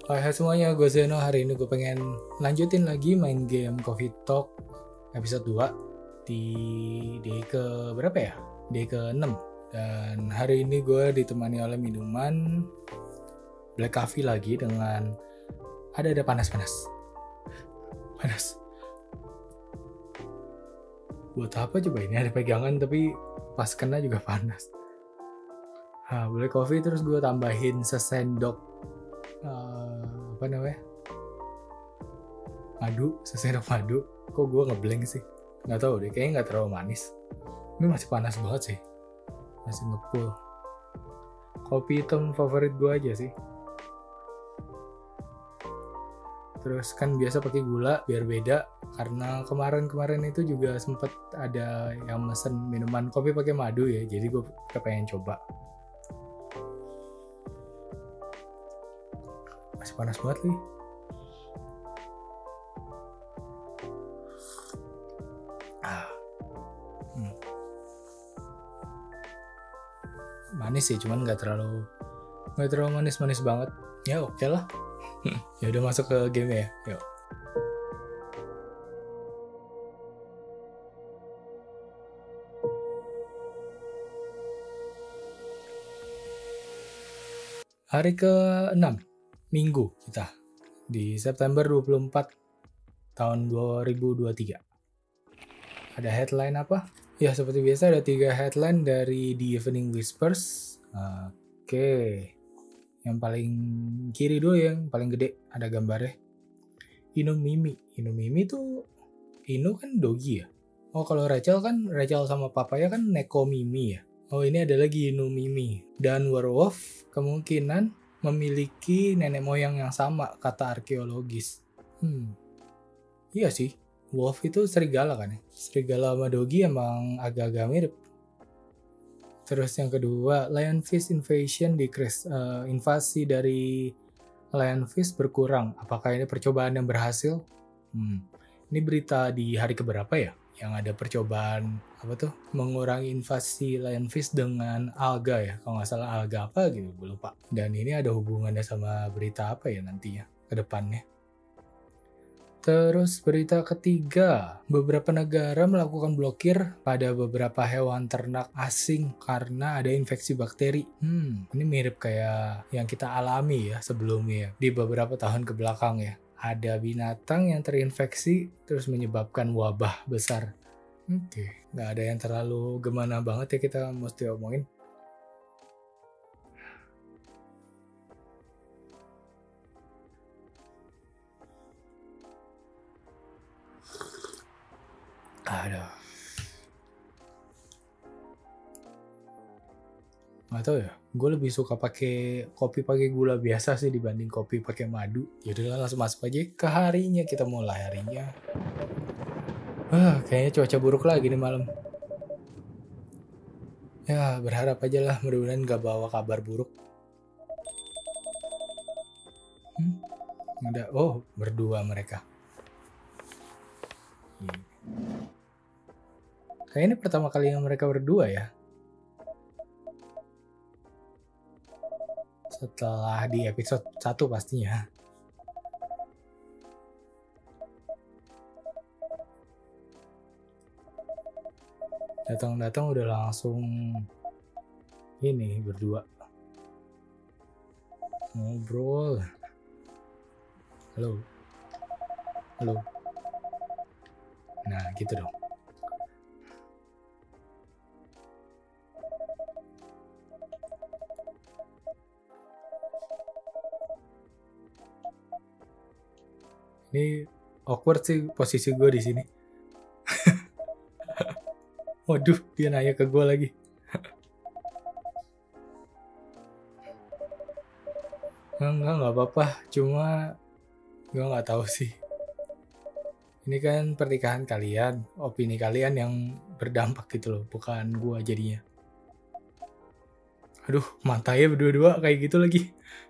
Hai semuanya, gue Zeno. Hari ini gue pengen lanjutin lagi main game Coffee Talk episode 2 di day ke berapa ya? Day ke 6. Dan hari ini gue ditemani oleh minuman black coffee lagi dengan ada panas. Buat apa coba ini, ada pegangan tapi pas kena juga panas. Black coffee, terus gue tambahin sesendok sesendok madu. Kok gue ngeblank sih, nggak tahu deh, kayaknya nggak terlalu manis. Ini masih panas banget sih, masih ngepul. Kopi hitam favorit gue aja sih. Terus kan biasa pakai gula biar beda, karena kemarin itu juga sempet ada yang mesen minuman kopi pakai madu ya, jadi gue pengen coba. Masih panas banget nih. Manis sih, cuman nggak terlalu manis banget. Ya oke lah. Ya udah, masuk ke game ya. Yuk. Hari ke-6, Minggu kita, di September 24 tahun 2023. Ada headline apa? Ya seperti biasa ada 3 headline dari The Evening Whispers. Oke. Yang paling kiri dulu, yang paling gede, ada gambarnya. Inumimi tuh, Inu kan Dogi ya. Oh kalau Rachel sama Papaya kan Nekomimi ya. Oh ini ada lagi Inumimi. Dan werewolf kemungkinan memiliki nenek moyang yang sama, kata arkeologis. Iya sih, wolf itu serigala kan ya. Serigala sama Dogi emang agak-agak mirip. Terus yang kedua, lionfish invasion decrease. Invasi dari lionfish berkurang. Apakah ini percobaan yang berhasil? Ini berita di hari keberapa ya? Yang ada percobaan mengurangi invasi lionfish dengan alga ya. Kalau nggak salah alga apa gitu, gue lupa. Dan ini ada hubungannya sama berita apa ya nantinya ke depannya. Terus berita ketiga, beberapa negara melakukan blokir pada beberapa hewan ternak asing karena ada infeksi bakteri. Ini mirip kayak yang kita alami ya sebelumnya di beberapa tahun ke belakang ya. Ada binatang yang terinfeksi terus menyebabkan wabah besar. Oke, nggak ada yang terlalu gimana banget ya kita mesti omongin. Aduh. Nggak tahu ya, gue lebih suka pakai kopi pakai gula biasa sih dibanding kopi pakai madu. Yaudah langsung masuk aja ke harinya, kita mulai harinya. Kayaknya cuaca buruk lagi nih malam. Ya berharap aja lah, mudah-mudahan gak bawa kabar buruk. Berdua mereka. Kayaknya ini pertama kali yang mereka berdua ya. Setelah di episode 1 pastinya. Datang udah langsung ini berdua. Ngobrol. Halo. Nah gitu dong. Ini awkward sih posisi gue di sini. Waduh, dia nanya ke gue lagi. Nggak apa-apa. Cuma gue nggak tahu sih. Ini kan pernikahan kalian, opini kalian yang berdampak gitu loh, bukan gue jadinya. Aduh, matanya berdua-dua kayak gitu lagi.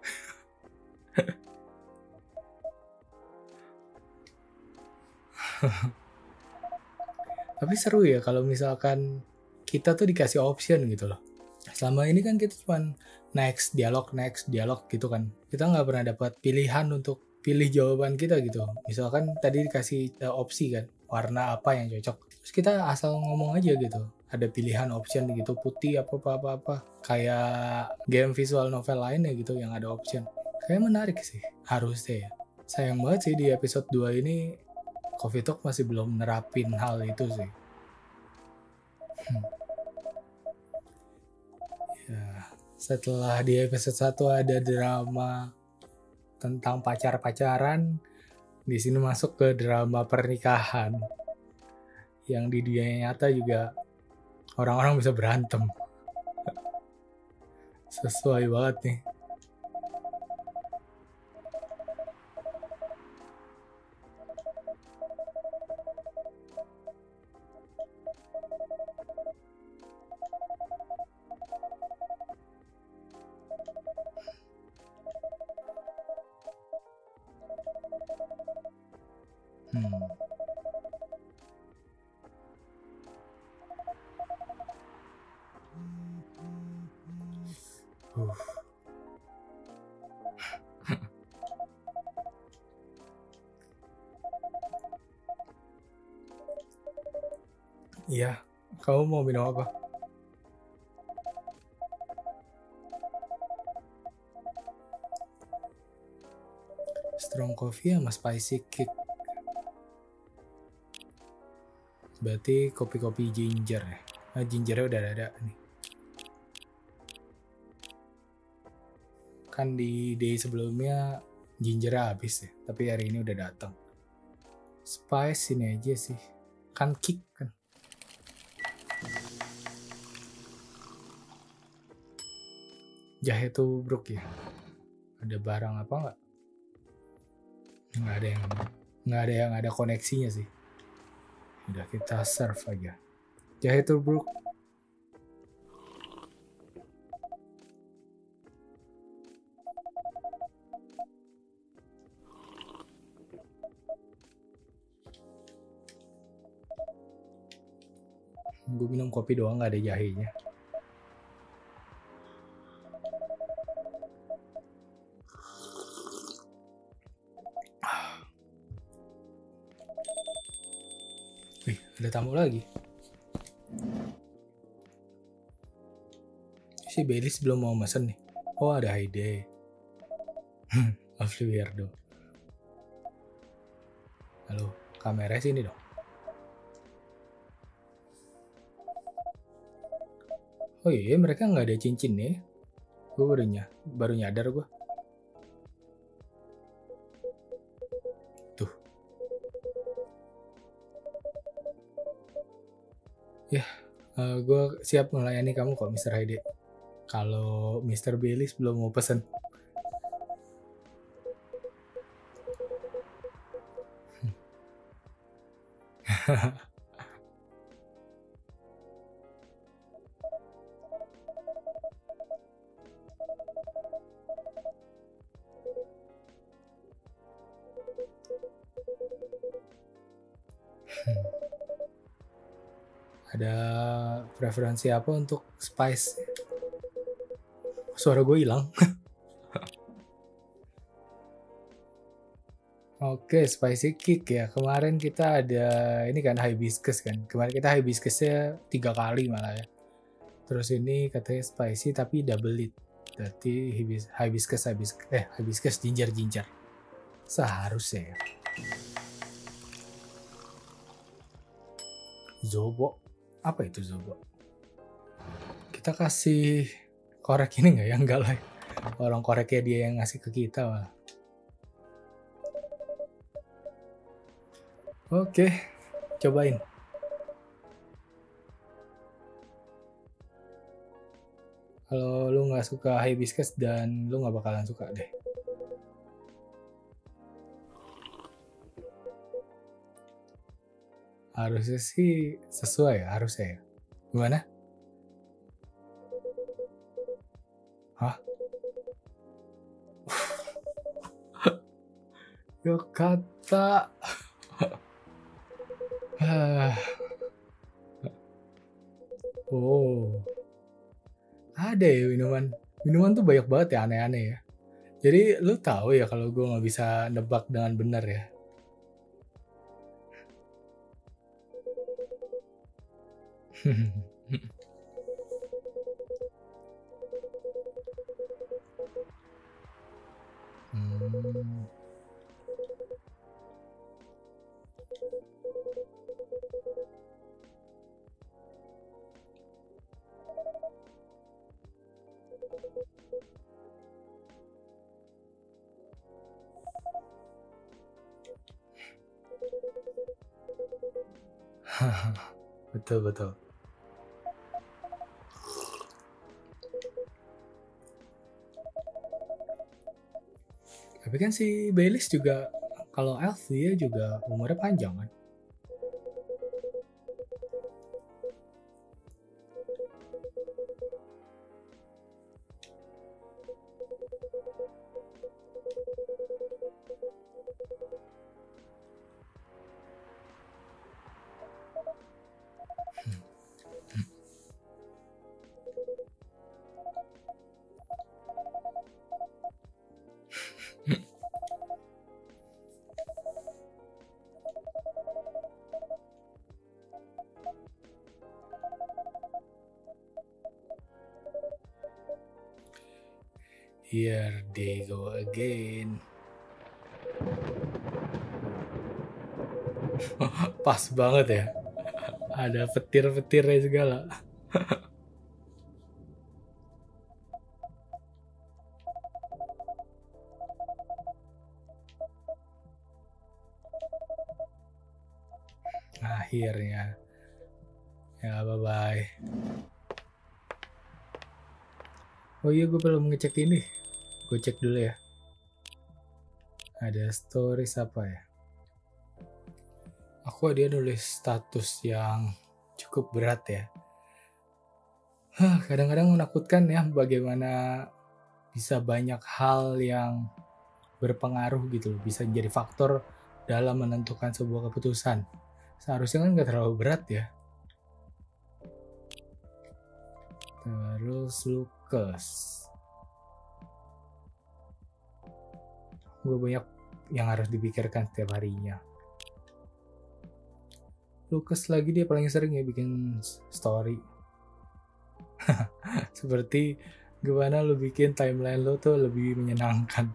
Tapi seru ya kalau misalkan kita tuh dikasih option gitu loh. Selama ini kan kita cuma next dialog gitu kan. Kita nggak pernah dapat pilihan untuk pilih jawaban kita gitu. Misalkan tadi dikasih opsi kan, warna apa yang cocok. Terus kita asal ngomong aja gitu. Ada pilihan option gitu, putih apa. Kayak game visual novel lainnya gitu yang ada option. Kayak menarik sih, harusnya ya. Sayang banget sih di episode 2 ini Coffee Talk masih belum nerapin hal itu sih. Ya, setelah di episode 1 ada drama tentang pacaran, di sini masuk ke drama pernikahan. Yang di dunia nyata juga orang-orang bisa berantem. Sesuai banget nih. Iya, kamu mau minum apa? Strong coffee sama spicy kick. Berarti kopi-kopi ginger ya. Nah, gingernya udah ada nih. Kan di day sebelumnya gingernya habis ya, tapi hari ini udah datang. Spice ini aja sih. Kan kick kan. Jahe tubruk ya. Ada barang apa nggak? Nggak ada yang ada koneksinya sih. Udah kita serve aja. Jahe tubruk. Gue minum kopi doang nggak ada jahenya. Wih, ada tamu lagi. Si Belis belum mau mesen nih. Oh, ada Haide. Lovely weirdo. Halo, kamera sini dong. Oh iya, mereka nggak ada cincin nih. Gue baru nyadar gue. Tuh. Ya, gue siap melayani kamu kok, Mr. Haide. Kalau Mr. Belis belum mau pesen. Ada preferensi apa untuk spice? Suara gue hilang. Oke, spicy kick ya. Kemarin kita ada ini kan hibiscus kan. Kemarin kita hibiscusnya 3 kali malah ya. Terus ini katanya spicy tapi double it. Berarti hibiscus ginger. Seharusnya ya. Zobo. Apa itu Zobo? Kita kasih korek ini nggak ya? Enggak lah. Orang koreknya dia yang ngasih ke kita malah. Oke, cobain. Kalau lu nggak suka hibiscus dan lu nggak bakalan suka deh. Harusnya sih sesuai ya, harusnya ya. Gimana? Hah? Yo kata. Oh. Ada ya minuman Minuman tuh banyak banget ya aneh-aneh ya. Jadi lu tahu ya kalau gue nggak bisa nebak dengan benar ya. Hmm. Betul betul. Tapi kan si Baileys juga kalau elf dia juga umurnya panjang kan. Here they go again. Pas banget ya. Ada petir-petirnya segala. Akhirnya. Ya bye-bye. Oh iya gue belum ngecek ini. Gue cek dulu ya. Ada stories apa ya? Aku dia nulis status yang cukup berat ya. Kadang-kadang menakutkan ya bagaimana bisa banyak hal yang berpengaruh gitu loh. Bisa jadi faktor dalam menentukan sebuah keputusan. Seharusnya kan gak terlalu berat ya. Terus Lucas. Gue banyak yang harus dipikirkan setiap harinya. Lucas lagi dia paling sering ya bikin story. Seperti gimana lu bikin timeline lo tuh lebih menyenangkan.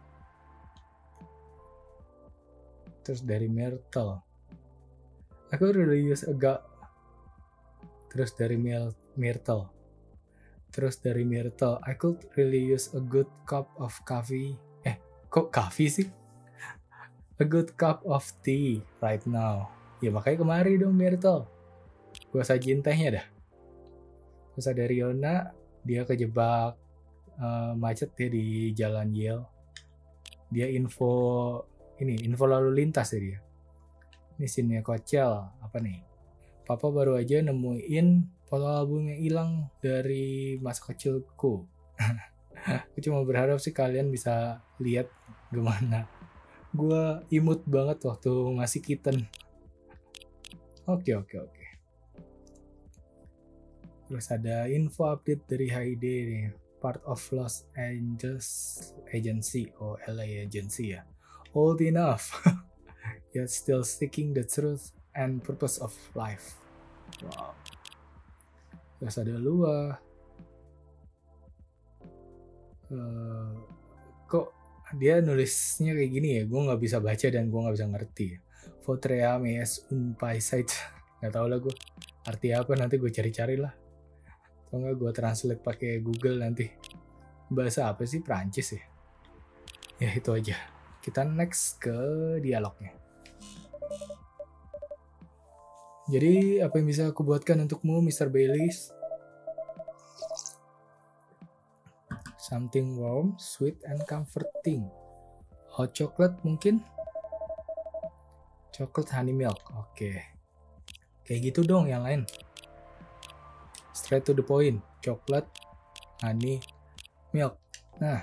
Terus dari Myrtle. Aku really use a god. Terus dari Myrtle. Terus dari Myrtle. I could really use a good cup of coffee. Kok coffee sih? A good cup of tea right now. Ya makanya kemari dong Myrtle. Gue sajiin tehnya dah. Terus ada Riona, dia kejebak macet ya di jalan Yale. Dia info lalu lintas ya dia. Ini scene-nya Kochel, apa nih? Papa baru aja nemuin foto album yang hilang dari masa kecilku. Aku cuma berharap sih kalian bisa lihat gimana. Gue imut banget waktu masih kitten. Oke. Terus ada info update dari Heidi nih. Part of Los Angeles Agency. LA Agency ya. Old enough. Yet still seeking the truth and purpose of life. Wow. Terus ada Lua. Kok dia nulisnya kayak gini ya? Gue nggak bisa baca dan gue nggak bisa ngerti. Votrea mes un paisite. Nggak tahu lah gue. Arti apa nanti gue cari-cari lah. Atau nggak gue translate pakai Google nanti. Bahasa apa sih? Prancis ya? Ya itu aja. Kita next ke dialognya. Jadi apa yang bisa aku buatkan untukmu Mr. Baileys? Something warm, sweet, and comforting. Hot chocolate mungkin? Chocolate honey milk. Oke. Kayak gitu dong yang lain. Straight to the point. Chocolate, honey, milk. Nah.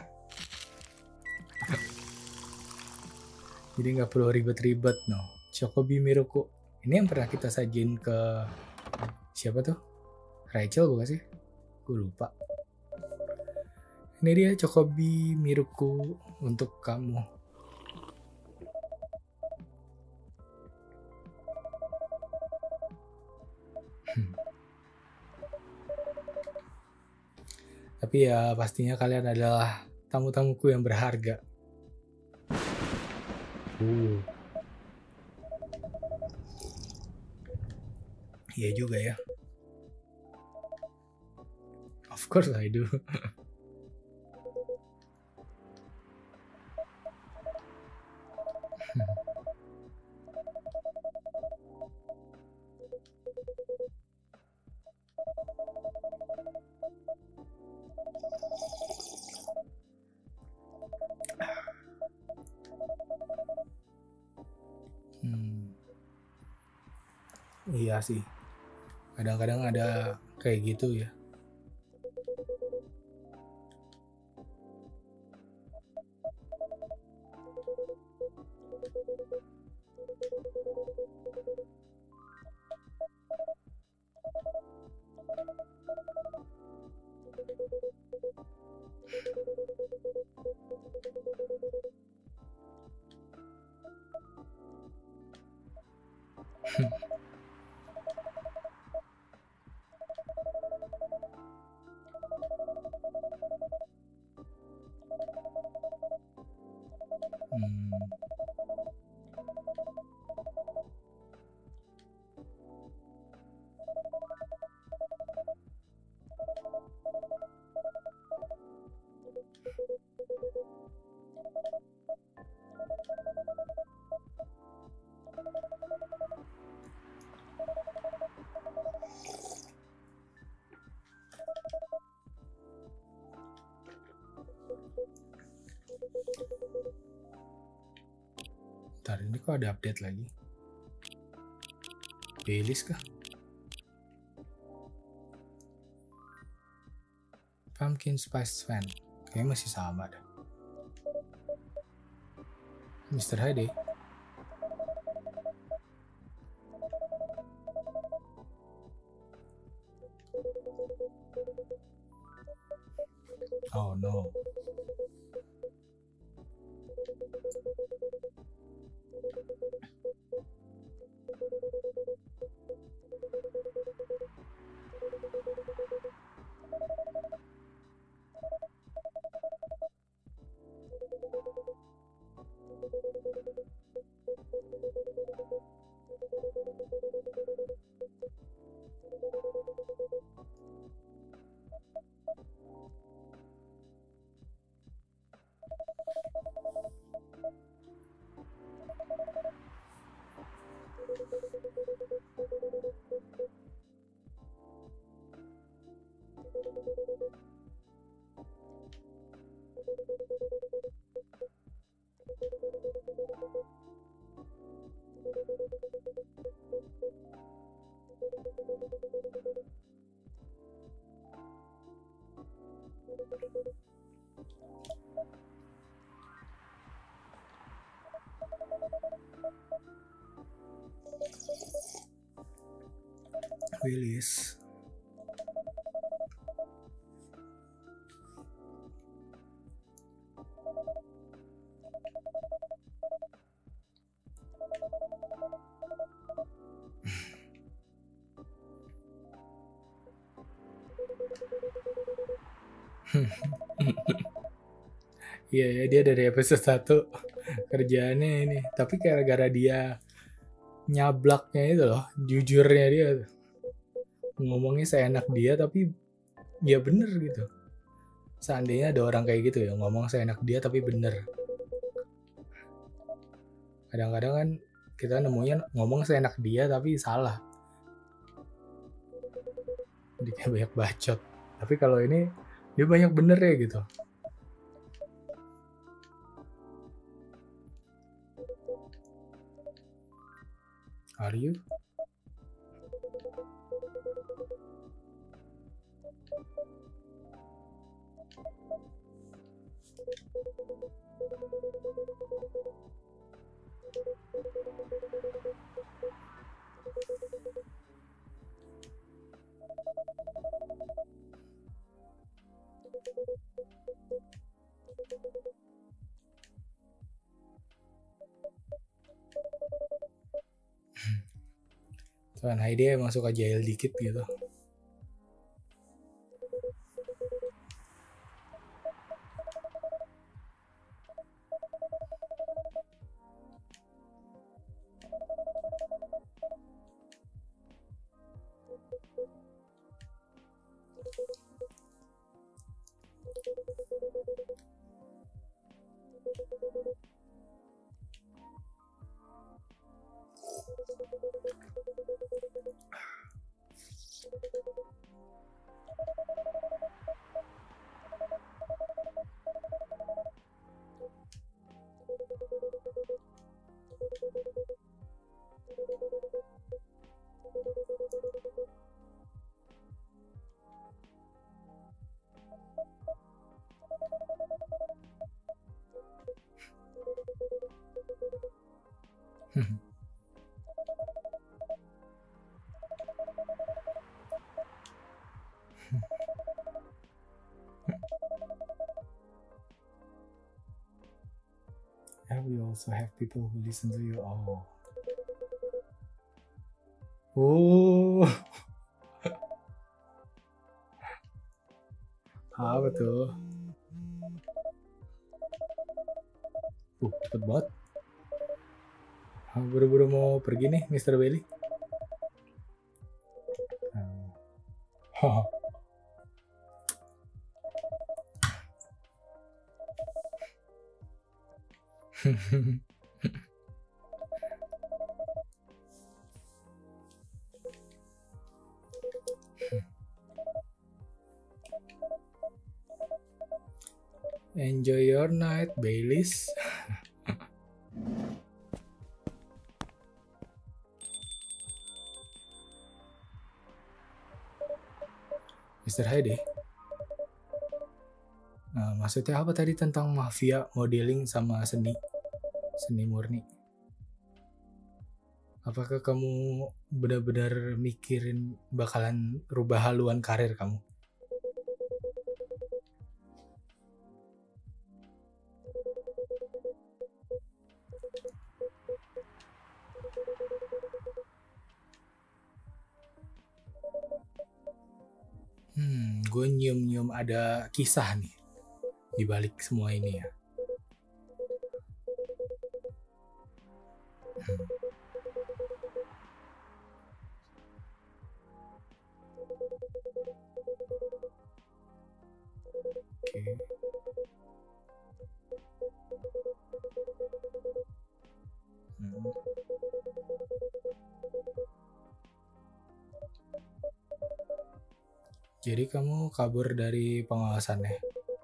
Jadi nggak perlu ribet-ribet no. Chocobi Miruku. Ini yang pernah kita sajin ke siapa tuh? Rachel bukan sih? Gue lupa. Ini dia Chocobi Miruku untuk kamu. Tapi ya pastinya kalian adalah tamu-tamuku yang berharga. Iya juga ya. Of course I do. Iya sih. Kadang-kadang ada kayak gitu ya. Ntar ini kok ada update lagi? Playlist kah? Pumpkin Spice Fan. Kayaknya masih sama dah. Mr. Hyde. Oh no. Willis. Iya ya, dia dari episode 1 kerjaannya ini. Tapi gara-gara dia nyablaknya itu loh, jujurnya dia ngomongnya seenak dia tapi ya bener gitu. Seandainya ada orang kayak gitu ya, ngomong seenak dia tapi bener. Kadang-kadang kan kita nemuin ngomong seenak dia tapi salah. Jadi kayak banyak bacot. Tapi kalau ini dia banyak bener ya gitu. Are you? Soalnya dia emang suka jahil dikit gitu. And we also have people who listen to you. Oh. Apa tuh? Cepet banget. Buru-buru mau pergi nih, Mr. Bailey. Enjoy your night, Baileys. Mr. Heidi. Nah, maksudnya apa tadi tentang mafia, modeling, sama seni murni? Apakah kamu benar-benar mikirin bakalan rubah haluan karir kamu? Gue nyium-nyium ada kisah nih di balik semua ini ya. Jadi kamu kabur dari pengawasannya?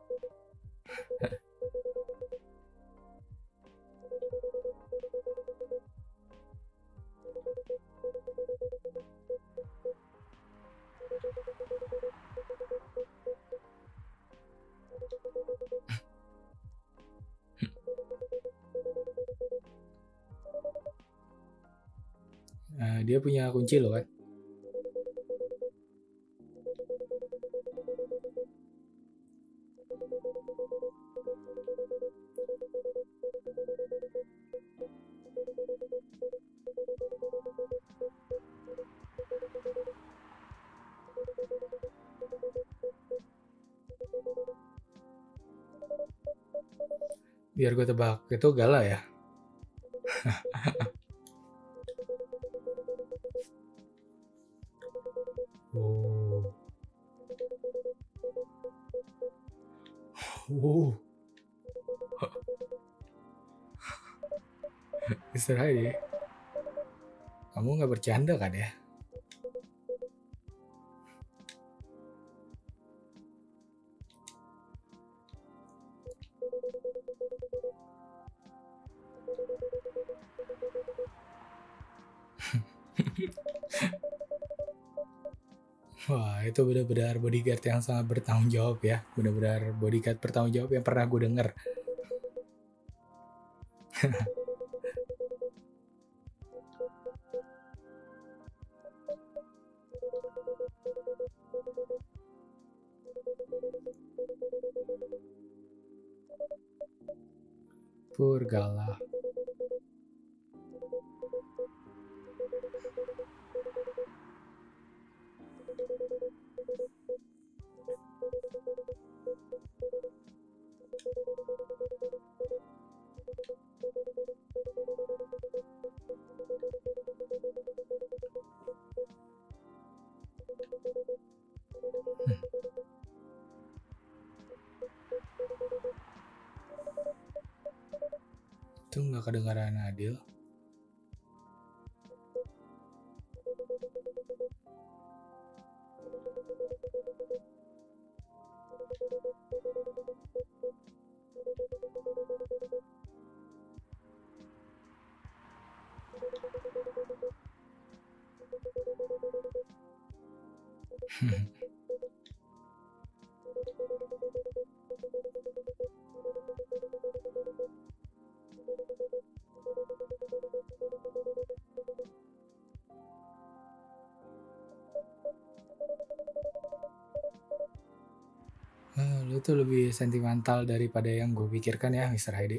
Dia punya kunci loh kan? Biar gue tebak, itu Gala ya? Mr. Heidi, kamu nggak bercanda kan ya? Wah, itu benar-benar bodyguard yang sangat bertanggung jawab ya. Benar-benar bodyguard bertanggung jawab yang pernah gue denger. Poor Gala. Itu nggak kedengaran Adil. Lu tuh lebih sentimental daripada yang gue pikirkan ya, Mr. Heidi.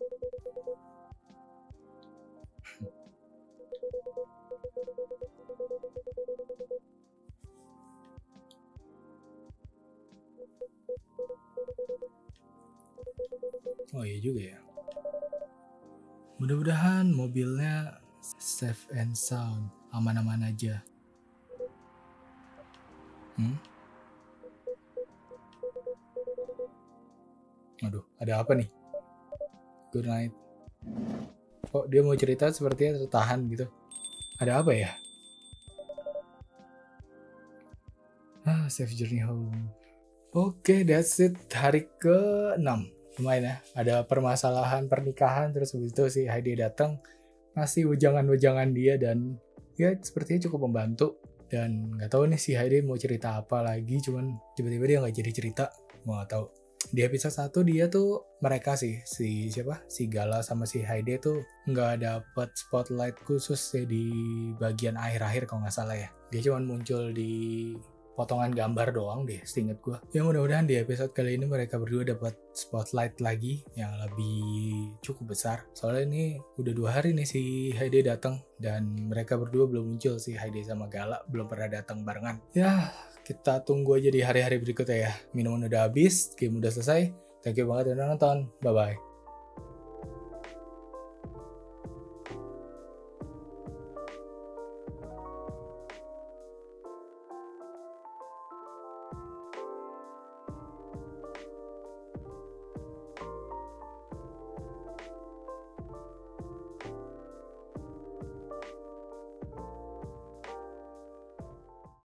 Oh iya juga ya. Mudah-mudahan mobilnya safe and sound, aman-aman aja. Aduh, ada apa nih? Good night. Kok dia mau cerita sepertinya tertahan gitu? Ada apa ya? Safe journey home. Oke, that's it. Hari ke-6. Lumayan ya. Ada permasalahan pernikahan, terus habis itu si Heidi datang ngasih wejangan-wejangan dia, dan ya sepertinya cukup membantu. Dan nggak tahu nih si Heidi mau cerita apa lagi, cuman tiba-tiba dia nggak jadi cerita. Mau nggak tahu. Di episode 1 dia tuh, mereka sih, si Gala sama si Heidi tuh nggak dapet spotlight khusus sih di bagian akhir-akhir kalau nggak salah ya. Dia cuman muncul di potongan gambar doang deh, seinget gue. Ya mudah-mudahan di episode kali ini mereka berdua dapat spotlight lagi yang lebih cukup besar. Soalnya ini udah 2 hari nih si Heidi datang, dan mereka berdua belum muncul, si Heidi sama Gala belum pernah datang barengan. Ya, kita tunggu aja di hari-hari berikutnya ya. Minuman udah habis, game udah selesai. Thank you banget udah nonton. Bye-bye.